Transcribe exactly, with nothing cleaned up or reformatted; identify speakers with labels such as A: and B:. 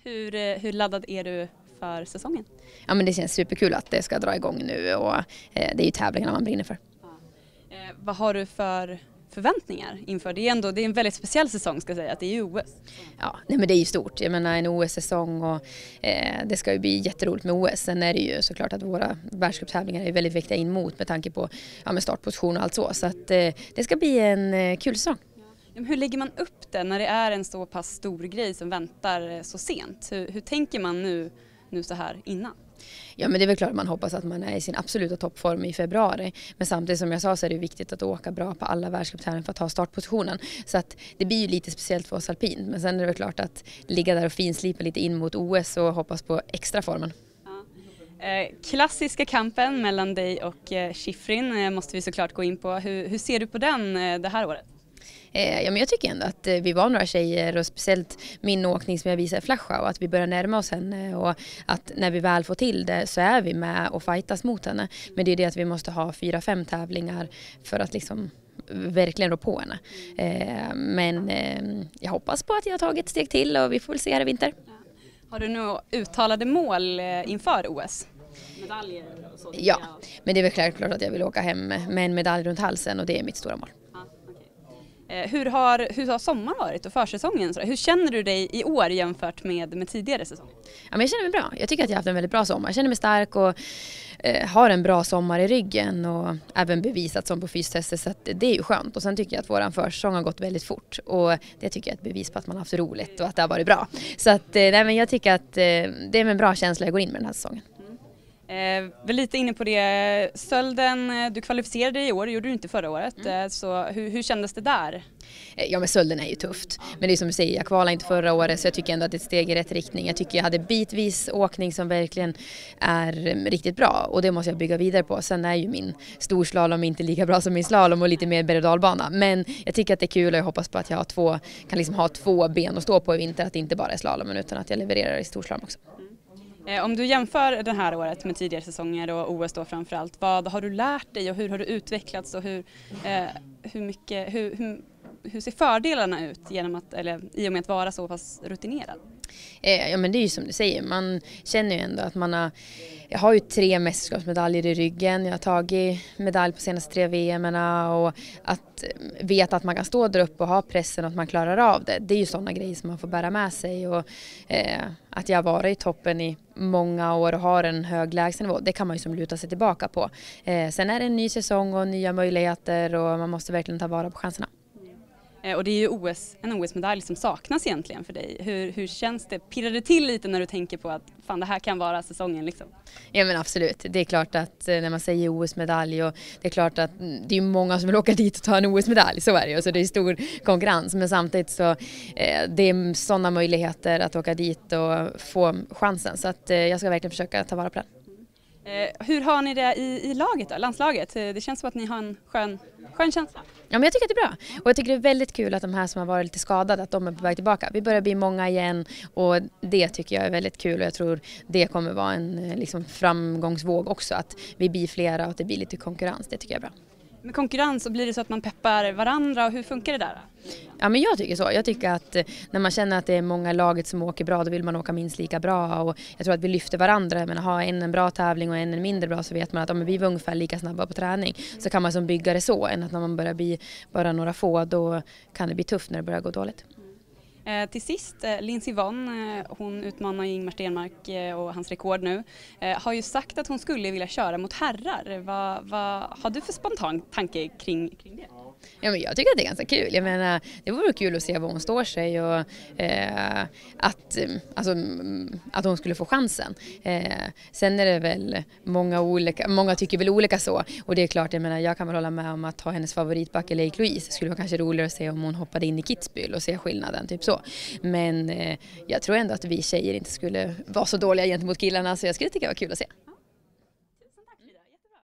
A: Hur, eh, hur laddad är du för säsongen?
B: Ja, men det känns superkul att det ska dra igång nu och eh, det är ju tävlingarna man brinner för.
A: Ja. Eh, vad har du för förväntningar inför? Det är ändå det är en väldigt speciell säsong ska jag säga, att det är ju O S.
B: Ja, nej, men det är ju stort. Jag menar en O S-säsong och eh, det ska ju bli jätteroligt med O S. Sen är det ju såklart att våra världscuptävlingar är väldigt viktiga in mot med tanke på ja, med startposition och allt så. Så att eh, det ska bli en eh, kul säsong.
A: Ja, hur lägger man upp det när det är en så pass stor grej som väntar så sent? Hur, hur tänker man nu, nu så här innan?
B: Ja, men det är väl klart att man hoppas att man är i sin absoluta toppform i februari. Men samtidigt som jag sa så är det viktigt att åka bra på alla världscuptävlingar för att ta startpositionen. Så att det blir ju lite speciellt för oss alpin. Men sen är det väl klart att ligga där och finslipa lite in mot O S och hoppas på extra formen.
A: Ja. Eh, klassiska kampen mellan dig och eh, Shiffrin eh, måste vi såklart gå in på. Hur, hur ser du på den eh, det här året?
B: Ja, men jag tycker ändå att vi var några tjejer och speciellt min åkning som jag visade i Flasha och att vi börjar närma oss henne och att när vi väl får till det så är vi med och fightas mot henne. Men det är det att vi måste ha fyra, fem tävlingar för att liksom verkligen rå på henne. Men jag hoppas på att jag har tagit ett steg till och vi får väl se här i vinter.
A: Har du nu uttalade mål inför O S? Medaljer och så?
B: Ja, men det är väl självklart att jag vill åka hem med en medalj runt halsen och det är mitt stora mål.
A: Hur har, hur har sommaren varit och försäsongen? Hur känner du dig i år jämfört med, med tidigare säsonger?
B: Ja, men jag känner mig bra. Jag tycker att jag har haft en väldigt bra sommar. Jag känner mig stark och eh, har en bra sommar i ryggen och även bevisat som på fystestet så att det är ju skönt. Och sen tycker jag att våran försäsong har gått väldigt fort och det tycker jag är ett bevis på att man har haft roligt och att det har varit bra. Så att, eh, nej, men jag tycker att eh, det är med en bra känsla jag går in med den här säsongen.
A: Eh, väl lite inne på det, Sölden, du kvalificerade dig i år, det gjorde du inte förra året, mm. så hur, hur kändes det där?
B: Ja, men Sölden är ju tufft, men det är som du säger, jag kvalade inte förra året så jag tycker ändå att det är ett steg i rätt riktning. Jag tycker jag hade bitvis åkning som verkligen är riktigt bra och det måste jag bygga vidare på. Sen är ju min storslalom inte lika bra som min slalom och lite mer berg- och dalbana, men jag tycker att det är kul och jag hoppas på att jag har två, kan liksom ha två ben att stå på i vinter, att det inte bara är slalomen utan att jag levererar i storslalom också.
A: Om du jämför det här året med tidigare säsonger och O S då framförallt, vad har du lärt dig och hur har du utvecklats och hur, eh, hur, mycket, hur, hur, hur ser fördelarna ut genom att, eller, i och med att vara så pass rutinerad?
B: Eh, ja, men det är ju som du säger, man känner ju ändå att man har, jag har ju tre mästerskapsmedaljer i ryggen, jag har tagit medalj på senaste tre V M-erna och att veta att man kan stå där uppe och ha pressen och att man klarar av det, det är ju sådana grejer som man får bära med sig och eh, att jag har varit i toppen i många år och har en hög lägstanivå, det kan man ju som luta sig tillbaka på. Eh, sen är det en ny säsong och nya möjligheter och man måste verkligen ta vara på chanserna.
A: Och det är ju O S, en O S-medalj som saknas egentligen för dig. Hur, hur känns det? Pirrar det till lite när du tänker på att fan, det här kan vara säsongen liksom? Ja, men absolut. Det är klart att när man säger O S-medalj och det är klart att det är många som vill åka dit och ta en O S-medalj, så är det ju. Så det är stor konkurrens, men samtidigt så eh, det är sådana möjligheter att åka dit och få chansen. Så att eh, jag ska verkligen försöka ta vara på den. Eh, hur har ni det i, i laget då, landslaget? Det känns som att ni har en skön, skön känsla. Ja, men jag tycker att det är bra. Och jag tycker det är väldigt kul att de här som har varit lite skadade, att de är på väg tillbaka. Vi börjar bli många igen och det tycker jag är väldigt kul och jag tror det kommer vara en liksom, framgångsvåg också. Att vi blir flera och att det blir lite konkurrens, det tycker jag är bra. Med konkurrens så blir det så att man peppar varandra och hur funkar det där? Ja, men jag tycker så. Jag tycker att när man känner att det är många laget som åker bra, då vill man åka minst lika bra och jag tror att vi lyfter varandra. Men har en en bra tävling och en en mindre bra så vet man att om vi är ungefär lika snabba på träning så kan man som bygga det så än att när man börjar bli bara några få då kan det bli tufft när det börjar gå dåligt. Eh, till sist, eh, Lindsey Vonn, eh, hon utmanar Ingmar Stenmark eh, och hans rekord nu, eh, har ju sagt att hon skulle vilja köra mot herrar. Vad, vad har du för spontan tanke kring, kring det? Ja, men jag tycker att det är ganska kul. Jag menar, det vore kul att se var hon står sig och eh, att, alltså, att hon skulle få chansen. Eh, sen är det väl många olika, många tycker väl olika så. Och det är klart, jag menar, jag kan väl hålla med om att ha hennes favoritbacke Lake Louise. Det skulle vara kanske roligare att se om hon hoppade in i Kitzbühel och se skillnaden, typ så. Men eh, jag tror ändå att vi tjejer inte skulle vara så dåliga gentemot killarna så jag skulle tycka det var kul att se.